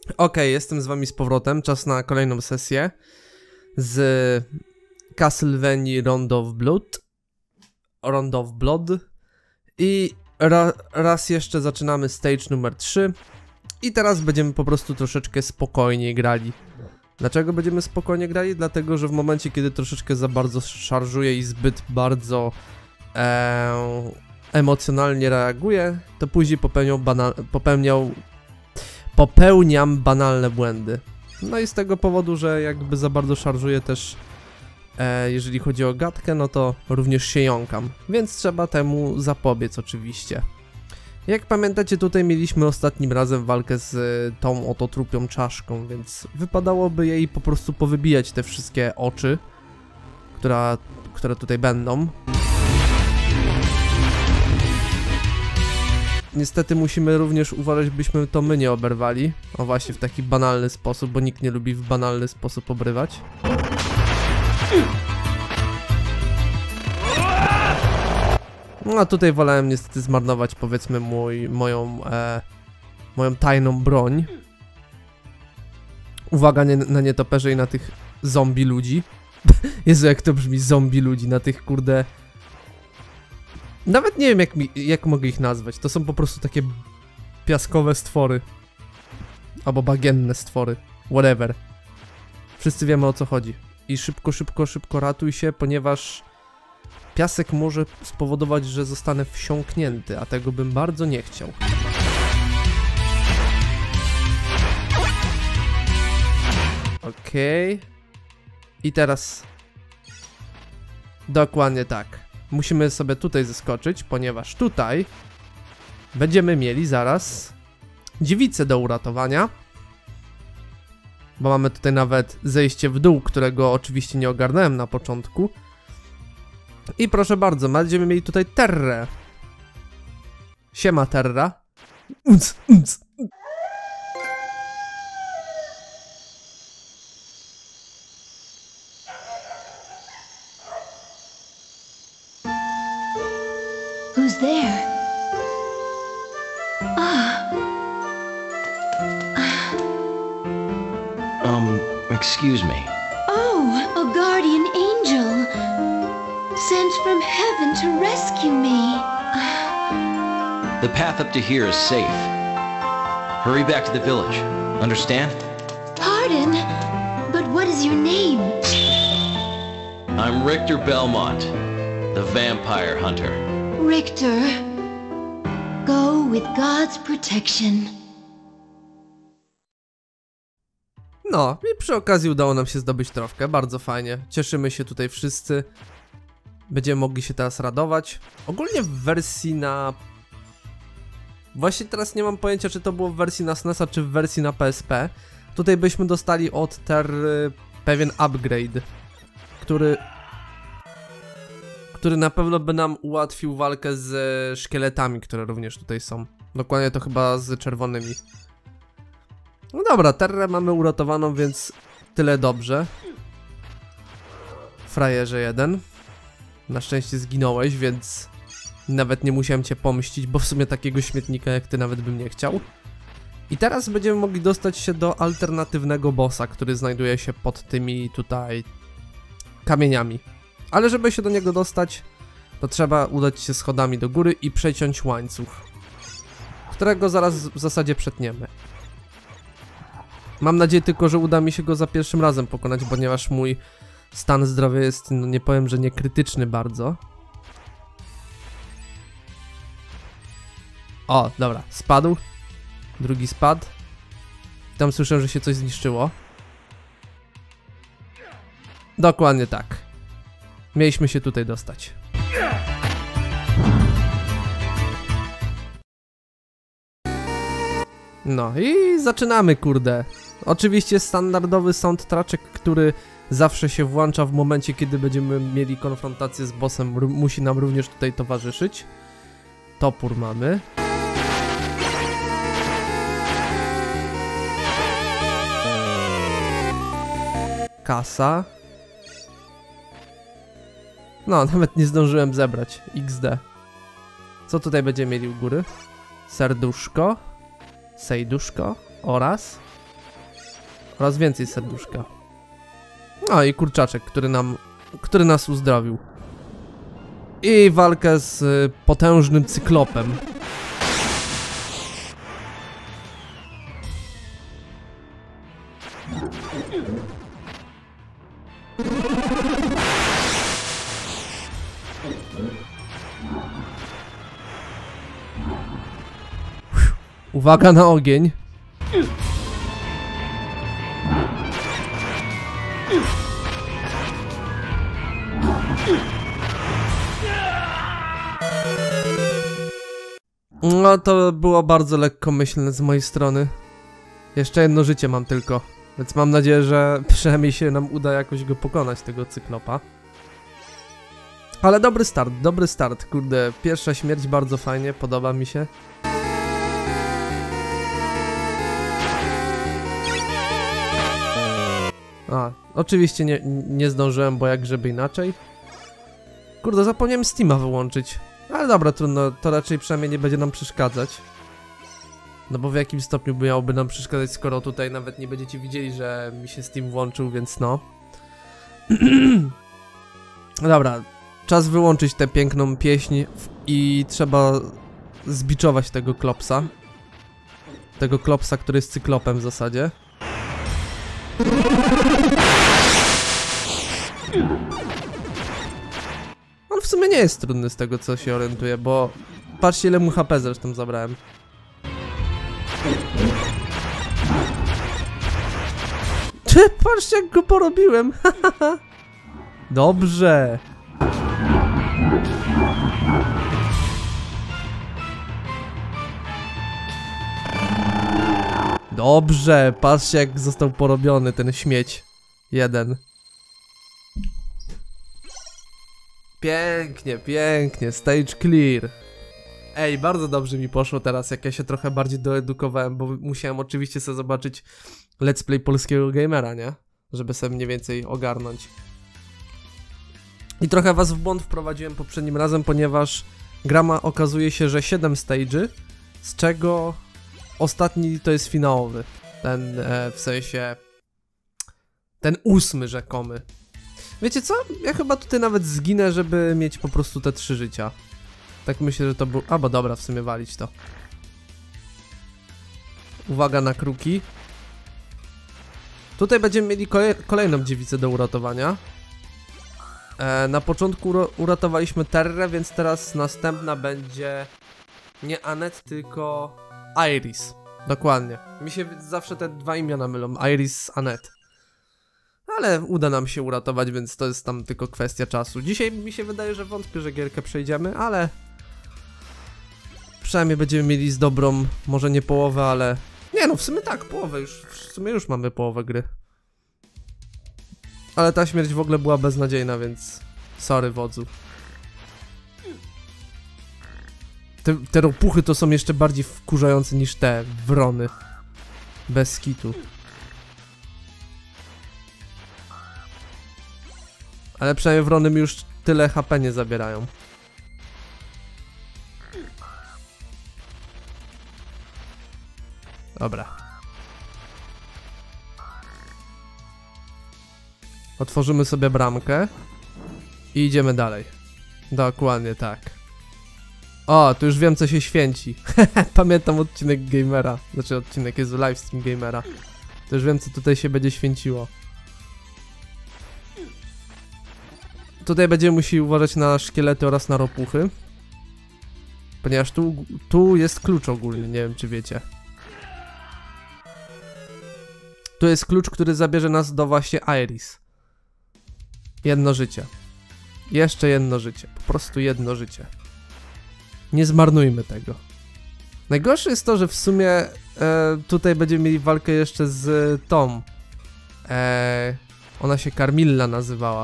Okej, jestem z wami z powrotem, czas na kolejną sesję z Castlevania Rondo of Blood i raz jeszcze zaczynamy stage numer 3 i teraz będziemy po prostu troszeczkę spokojniej grali. Dlaczego będziemy spokojnie grali? Dlatego, że w momencie, kiedy troszeczkę za bardzo szarżuję i zbyt bardzo emocjonalnie reaguję, to później popełniam banalne błędy. No i z tego powodu, że jakby za bardzo szarżuję też, jeżeli chodzi o gadkę, no to również się jąkam. Więc trzeba temu zapobiec oczywiście. Jak pamiętacie, tutaj mieliśmy ostatnim razem walkę z tą oto trupią czaszką, więc wypadałoby jej po prostu powybijać te wszystkie oczy, które tutaj będą. Niestety musimy również uważać, byśmy to my nie oberwali. O właśnie, w taki banalny sposób, bo nikt nie lubi w banalny sposób obrywać. No a tutaj wolałem niestety zmarnować, powiedzmy, moją tajną broń. Uwaga na nietoperze i na tych zombie ludzi. Jezu, jak to brzmi, zombie ludzi, na tych kurde... Nawet nie wiem jak mogę ich nazwać, to są po prostu takie piaskowe stwory. Albo bagienne stwory, whatever. Wszyscy wiemy, o co chodzi. I szybko ratuj się, ponieważ piasek może spowodować, że zostanę wsiąknięty, a tego bym bardzo nie chciał. Okej. I teraz... Dokładnie tak. Musimy sobie tutaj zeskoczyć, ponieważ tutaj będziemy mieli zaraz dziewicę do uratowania. Bo mamy tutaj nawet zejście w dół, którego oczywiście nie ogarnąłem na początku. I proszę bardzo, będziemy mieli tutaj Terrę. Siema Terra. Who's there? Excuse me. Oh, a guardian angel. Sent from heaven to rescue me. The path up to here is safe. Hurry back to the village. Understand? Pardon, but what is your name? I'm Richter Belmont, the vampire hunter. Richter. Go with God's protection. No, i przy okazji udało nam się zdobyć trofkę, bardzo fajnie. Cieszymy się tutaj wszyscy. Będziemy mogli się teraz radować. Ogólnie w wersji na... Właśnie teraz nie mam pojęcia, czy to było w wersji na SNES-a, czy w wersji na PSP. Tutaj byśmy dostali od Terry pewien upgrade, który na pewno by nam ułatwił walkę z szkieletami, które również tutaj są. Dokładnie to chyba z czerwonymi. No dobra, Terrę mamy uratowaną, więc tyle dobrze. Frajerze jeden. Na szczęście zginąłeś, więc nawet nie musiałem cię pomścić, bo w sumie takiego śmietnika jak ty nawet bym nie chciał. I teraz będziemy mogli dostać się do alternatywnego bossa, który znajduje się pod tymi tutaj kamieniami. Ale żeby się do niego dostać, to trzeba udać się schodami do góry i przeciąć łańcuch, którego zaraz w zasadzie przetniemy. Mam nadzieję tylko, że uda mi się go za pierwszym razem pokonać, ponieważ mój stan zdrowia jest, no nie powiem, że nie krytyczny bardzo. O, dobra, spadł. Drugi spadł. Tam słyszę, że się coś zniszczyło. Dokładnie tak. Mieliśmy się tutaj dostać. No i zaczynamy, kurde. Oczywiście standardowy soundtraczek, który zawsze się włącza w momencie, kiedy będziemy mieli konfrontację z bossem, musi nam również tutaj towarzyszyć. Topór mamy. Kasa. No, nawet nie zdążyłem zebrać. XD. Co tutaj będziemy mieli u góry? Serduszko. Sejduszko oraz Oraz więcej serduszka. No i kurczaczek, który nas uzdrowił. I walkę z potężnym cyklopem. Uwaga na ogień. No to było bardzo lekkomyślne z mojej strony. Jeszcze jedno życie mam tylko, więc mam nadzieję, że przynajmniej się nam uda jakoś go pokonać, tego cyklopa. Ale dobry start, kurde, pierwsza śmierć bardzo fajnie, podoba mi się. A, oczywiście nie zdążyłem, bo jak żeby inaczej. Kurde, zapomniałem Steama wyłączyć. Ale dobra, trudno, to raczej przynajmniej nie będzie nam przeszkadzać. No bo w jakim stopniu miałoby nam przeszkadzać, skoro tutaj nawet nie będziecie widzieli, że mi się Steam włączył, więc no. Dobra, czas wyłączyć tę piękną pieśń i trzeba zbiczować tego klopsa. Tego klopsa, który jest cyklopem w zasadzie. On w sumie nie jest trudny z tego, co się orientuje, bo patrzcie, ile mu HP zresztą zabrałem. Patrzcie, jak go porobiłem. Dobrze. Dobrze, patrzcie, jak został porobiony ten śmieć. Jeden. Pięknie, pięknie, stage clear. Ej, bardzo dobrze mi poszło teraz, jak ja się trochę bardziej doedukowałem, bo musiałem oczywiście sobie zobaczyć let's play polskiego gamera, nie? Żeby sobie mniej więcej ogarnąć. I trochę was w błąd wprowadziłem poprzednim razem, ponieważ gra ma, okazuje się, że 7 stage'y, z czego ostatni to jest finałowy. Ten, w sensie... ten 8 rzekomy. Wiecie co? Ja chyba tutaj nawet zginę, żeby mieć po prostu te 3 życia. Tak myślę, że to był... A, bo dobra, w sumie walić to. Uwaga na kruki. Tutaj będziemy mieli kolejną dziewicę do uratowania. Na początku uratowaliśmy Terrę, więc teraz następna będzie... nie Annette, tylko... Iris. Dokładnie. Mi się zawsze te dwa imiona mylą. Iris, Annette. Ale uda nam się uratować, więc to jest tam tylko kwestia czasu. Dzisiaj mi się wydaje, że wątpię, że gierkę przejdziemy, ale... przynajmniej będziemy mieli z dobrą, może nie połowę, ale... nie no, w sumie tak, połowę już. W sumie już mamy połowę gry. Ale ta śmierć w ogóle była beznadziejna, więc... sorry, wodzu. Te ropuchy to są jeszcze bardziej wkurzające niż te wrony. Bez kitu. Ale przynajmniej wrony mi już tyle HP nie zabierają. Dobra. Otworzymy sobie bramkę i idziemy dalej. Dokładnie tak. O, tu już wiem, co się święci. Pamiętam odcinek gamera. Znaczy odcinek jest livestream gamera. To już wiem, co tutaj się będzie święciło. Tutaj będziemy musieli uważać na szkielety oraz na ropuchy. Ponieważ tu jest klucz ogólnie, nie wiem czy wiecie. Tu jest klucz, który zabierze nas do właśnie Iris. Jedno życie. Jeszcze jedno życie. Po prostu jedno życie. Nie zmarnujmy tego. Najgorsze jest to, że w sumie tutaj będziemy mieli walkę jeszcze z tą. Ona się Carmilla nazywała.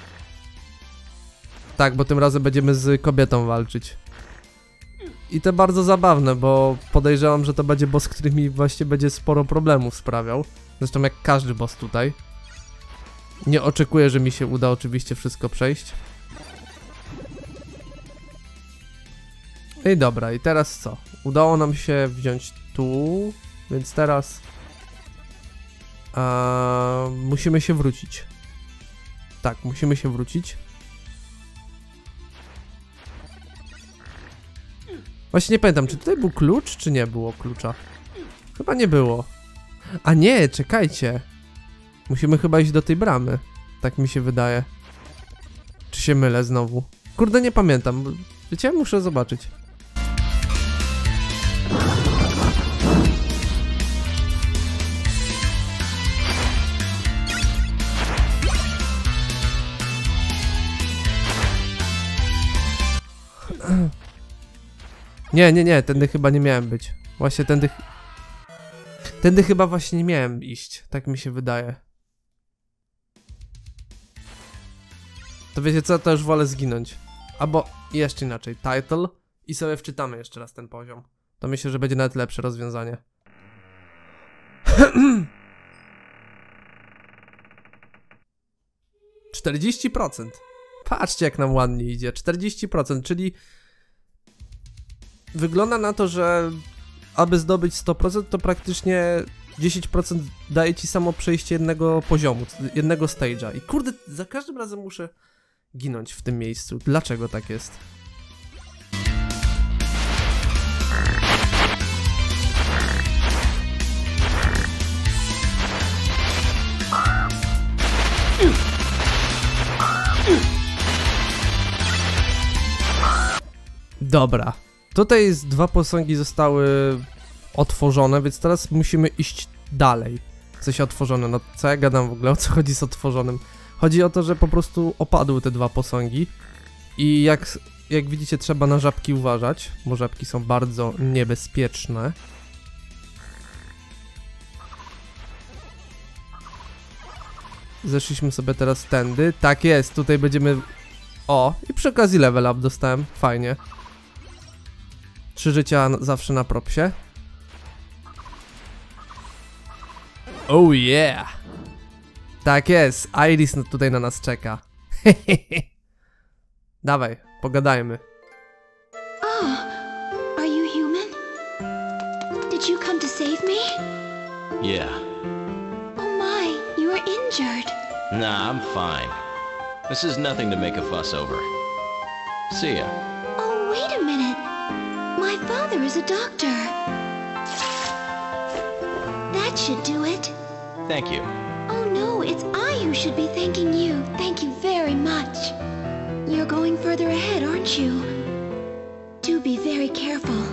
Tak, bo tym razem będziemy z kobietą walczyć. I to bardzo zabawne, bo podejrzewam, że to będzie boss, który mi właśnie będzie sporo problemów sprawiał. Zresztą jak każdy boss tutaj. Nie oczekuję, że mi się uda oczywiście wszystko przejść. I dobra, i teraz co? Udało nam się wziąć tu, więc teraz... Musimy się wrócić. Tak, musimy się wrócić. Właśnie nie pamiętam, czy tutaj był klucz, czy nie było klucza. Chyba nie było. A nie, czekajcie. Musimy chyba iść do tej bramy. Tak mi się wydaje. Czy się mylę znowu? Kurde, nie pamiętam. Wiecie, muszę zobaczyć. Nie, tędy chyba nie miałem być. Właśnie tędy chyba właśnie nie miałem iść. Tak mi się wydaje. To wiecie co, to już wolę zginąć. Albo jeszcze inaczej, title i sobie wczytamy jeszcze raz ten poziom. To myślę, że będzie nawet lepsze rozwiązanie. %. Patrzcie, jak nam ładnie idzie. 40%, czyli wygląda na to, że aby zdobyć 100%, to praktycznie 10% daje ci samo przejście jednego poziomu, jednego stage'a. I kurde, za każdym razem muszę ginąć w tym miejscu. Dlaczego tak jest? Dobra. Tutaj 2 posągi zostały otworzone, więc teraz musimy iść dalej. Coś otworzone. No co ja gadam w ogóle? O co chodzi z otworzonym? Chodzi o to, że po prostu opadły te 2 posągi i jak widzicie, trzeba na żabki uważać, bo żabki są bardzo niebezpieczne. Zeszliśmy sobie teraz tędy. Tak jest, tutaj będziemy... O, i przy okazji level up dostałem, fajnie. 3 życia zawsze na propsie. Oh yeah! Tak jest, Iris tutaj na nas czeka. Dawaj, pogadajmy. Oh, are you human? Did you come to save me? Yeah. Oh my, you are injured. Nah, I'm fine. This is nothing to make a fuss over. See ya. Oh, wait a minute. My father is a doctor. That should do it. Thank you. Oh no, it's I who should be thanking you. Thank you very much. You're going further ahead, aren't you? Do be very careful.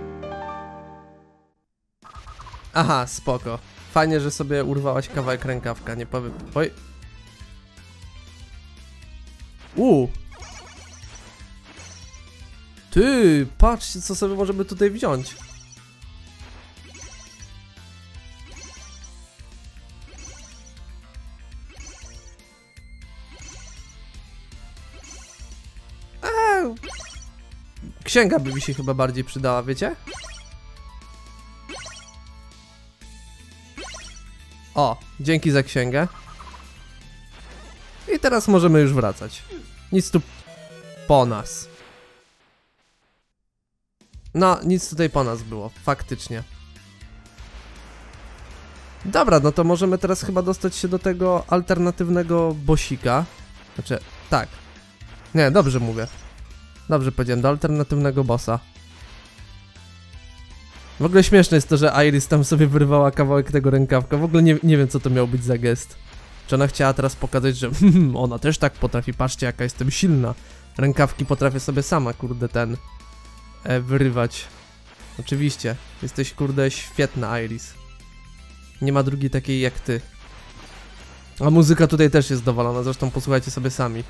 Aha, spoko. Fajnie, że sobie urwałaś kawałek rękawka, nie powiem... Oj. Ty, patrzcie, co sobie możemy tutaj wziąć. Księga by mi się chyba bardziej przydała, wiecie? O, dzięki za księgę. I teraz możemy już wracać. Nic tu po nas. No, nic tutaj po nas było, faktycznie. Dobra, no to możemy teraz chyba dostać się do tego alternatywnego bossika. Znaczy, tak. Nie, dobrze mówię. Dobrze powiedziałem, do alternatywnego bossa. W ogóle śmieszne jest to, że Iris tam sobie wyrwała kawałek tego rękawka. W ogóle nie wiem, co to miał być za gest. Czy ona chciała teraz pokazać, że ona też tak potrafi, patrzcie jaka jestem silna. Rękawki potrafię sobie sama, kurde, wyrywać. Oczywiście, jesteś, kurde, świetna, Iris. Nie ma drugiej takiej jak ty. A muzyka tutaj też jest dowolona, zresztą posłuchajcie sobie sami.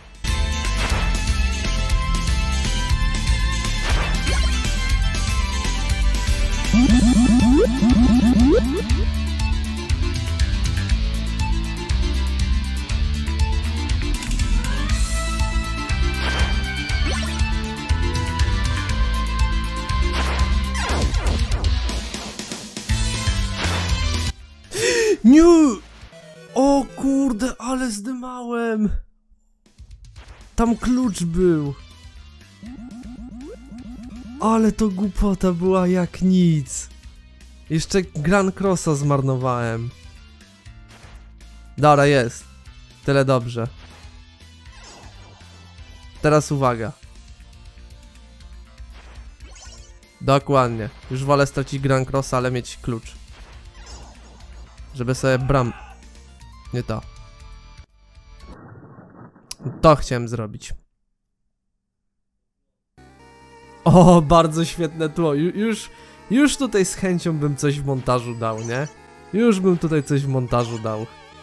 Nie! O kurde, ale zdymałem! Tam klucz był! Ale to głupota była jak nic! Jeszcze Grand Crossa zmarnowałem. Dobra, jest. Tyle dobrze. Teraz uwaga. Dokładnie. Już wolę stracić Grand Crossa, ale mieć klucz. Żeby sobie Nie to. To chciałem zrobić. O, bardzo świetne tło. Już tutaj z chęcią bym coś w montażu dał, nie? Już bym tutaj coś w montażu dał.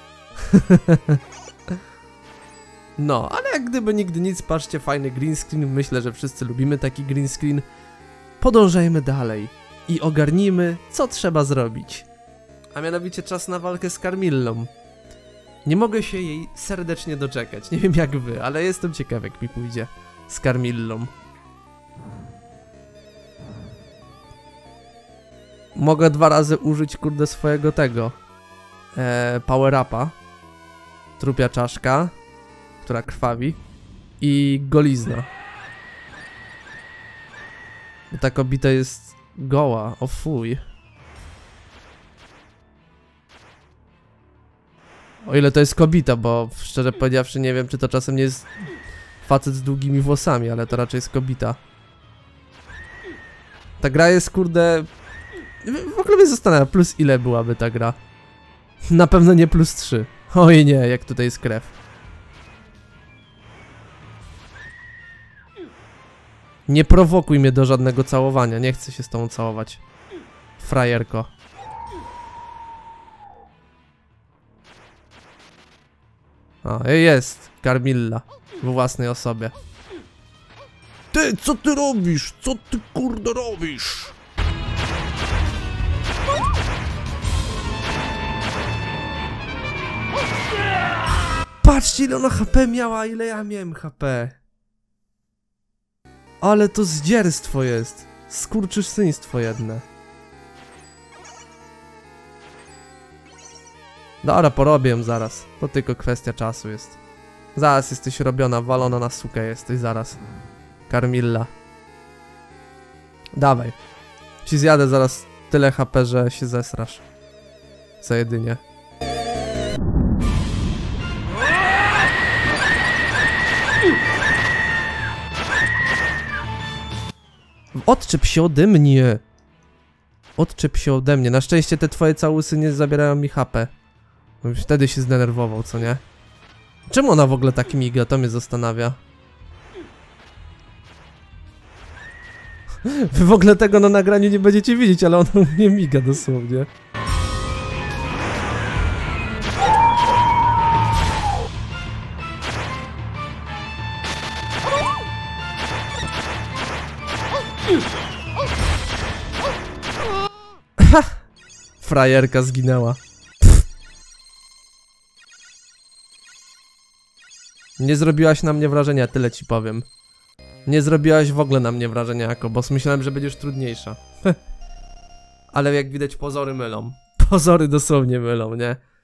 No, ale jak gdyby nigdy nic, patrzcie, fajny green screen. Myślę, że wszyscy lubimy taki green screen. Podążajmy dalej i ogarnijmy, co trzeba zrobić. A mianowicie czas na walkę z Carmillą. Nie mogę się jej serdecznie doczekać. Nie wiem jak wy, ale jestem ciekaw, jak mi pójdzie z Carmillą. Mogę 2 razy użyć, kurde, swojego tego power-upa. Trupia czaszka, która krwawi. I golizna. Bo ta kobieta jest goła, o fuj. O ile to jest kobieta, bo szczerze powiedziawszy nie wiem, czy to czasem nie jest facet z długimi włosami, ale to raczej jest kobieta. Ta gra jest, kurde... W ogóle mnie zastanawia, plus ile byłaby ta gra? Na pewno nie plus 3. Oj nie, jak tutaj jest krew. Nie prowokuj mnie do żadnego całowania, nie chcę się z tobą całować. Frajerko. O, jest Carmilla w własnej osobie. Ty, co ty robisz? Co ty, kurde, robisz? Patrzcie, ile ona HP miała, ile ja miałem HP. Ale to zdzierstwo jest. Skurczysyństwo jedne. Dobra, porobię ją zaraz. To tylko kwestia czasu jest. Zaraz jesteś robiona, walona na sukę jesteś zaraz. Carmilla. Dawaj. Ci zjadę zaraz tyle HP, że się zesrasz. Za jedynie. Odczep się ode mnie. Odczep się ode mnie. Na szczęście te twoje całusy nie zabierają mi HP. Już wtedy się zdenerwował, co nie? Czemu ona w ogóle tak miga? To mnie zastanawia. Wy w ogóle tego na nagraniu nie będziecie widzieć, ale ona mnie miga dosłownie. Ha! Frajerka zginęła. Nie zrobiłaś na mnie wrażenia, tyle ci powiem. Nie zrobiłaś w ogóle na mnie wrażenia jako boss. Myślałem, że będziesz trudniejsza. Ale jak widać, pozory mylą. Pozory dosłownie mylą, nie?